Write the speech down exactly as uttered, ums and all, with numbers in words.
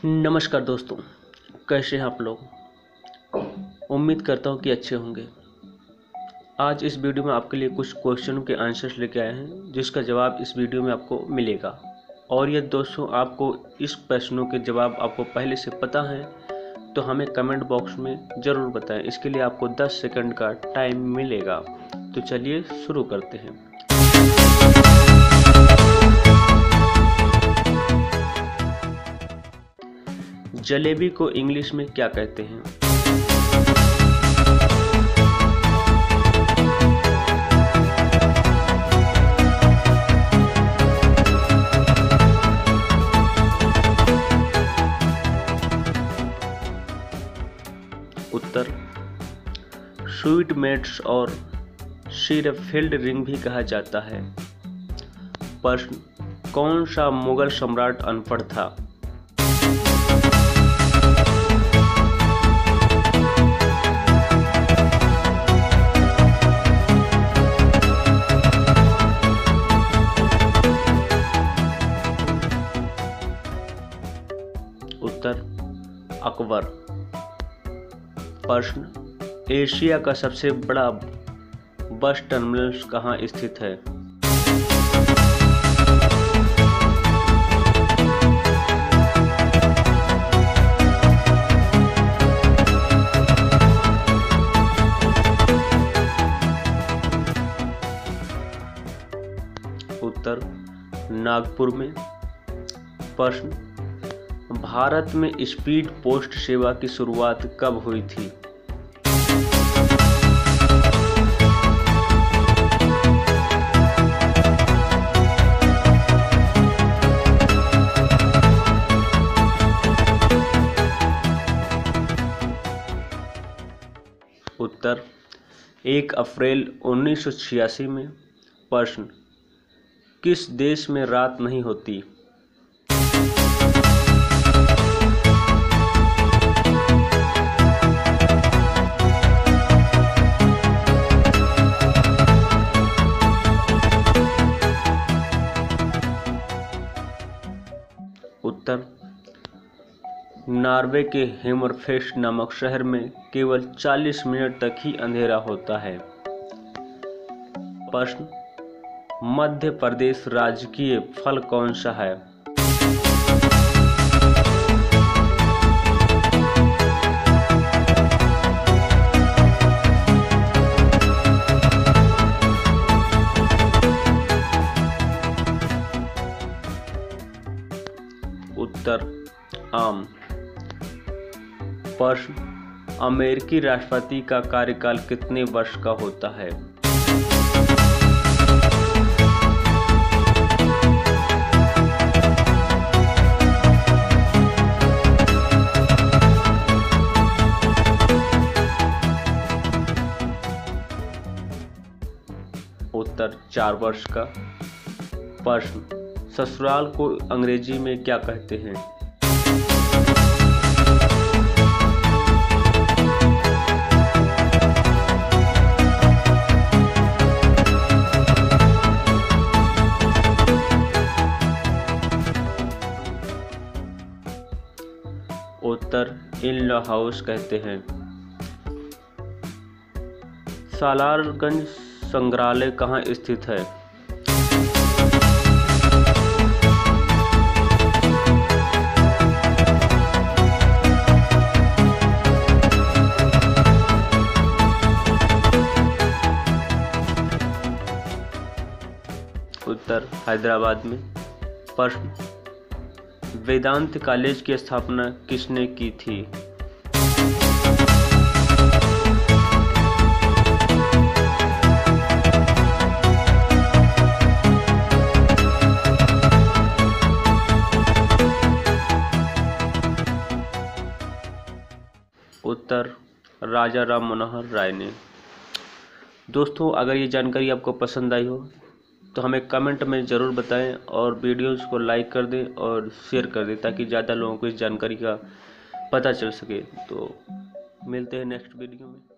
नमस्कार दोस्तों, कैसे हैं आप लोग। उम्मीद करता हूं कि अच्छे होंगे। आज इस वीडियो में आपके लिए कुछ क्वेश्चनों के आंसर्स लेके आए हैं, जिसका जवाब इस वीडियो में आपको मिलेगा। और ये दोस्तों, आपको इस प्रश्नों के जवाब आपको पहले से पता है तो हमें कमेंट बॉक्स में ज़रूर बताएं। इसके लिए आपको दस सेकंड का टाइम मिलेगा। तो चलिए शुरू करते हैं। जलेबी को इंग्लिश में क्या कहते हैं? उत्तर स्वीट मेट्स और सिरप फील्ड रिंग भी कहा जाता है। प्रश्न, कौन सा मुगल सम्राट अनपढ़ था? उत्तर अकबर। प्रश्न, एशिया का सबसे बड़ा बस टर्मिनल कहाँ स्थित है? उत्तर नागपुर में। प्रश्न, भारत में स्पीड पोस्ट सेवा की शुरुआत कब हुई थी? उत्तर एक अप्रैल उन्नीस सौ छियासी में। प्रश्न, किस देश में रात नहीं होती? उत्तर नॉर्वे के हैमरफेस्ट नामक शहर में केवल चालीस मिनट तक ही अंधेरा होता है। प्रश्न, मध्य प्रदेश राजकीय फल कौन सा है? उत्तर आम। प्रश्न, अमेरिकी राष्ट्रपति का कार्यकाल कितने वर्ष का होता है? उत्तर चार वर्ष का। प्रश्न, ससुराल को अंग्रेजी में क्या कहते हैं? उत्तर इन लॉ हाउस कहते हैं। सालारगंज संग्रहालय कहाँ स्थित है? उत्तर हैदराबाद में। प्रश्न, वेदांत कॉलेज की स्थापना किसने की थी? उत्तर राजा राम मनोहर राय ने। दोस्तों, अगर ये जानकारी आपको पसंद आई हो तो हमें कमेंट में ज़रूर बताएं और वीडियोज़ को लाइक कर दें और शेयर कर दें, ताकि ज़्यादा लोगों को इस जानकारी का पता चल सके। तो मिलते हैं नेक्स्ट वीडियो में।